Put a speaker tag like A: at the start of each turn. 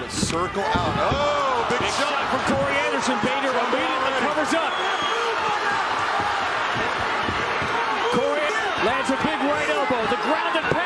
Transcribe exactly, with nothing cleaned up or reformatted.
A: but circle out. Oh, big,
B: big
A: shot.
B: shot from Corey Anderson. Bader immediately covers up. Corey lands a big right elbow. The ground and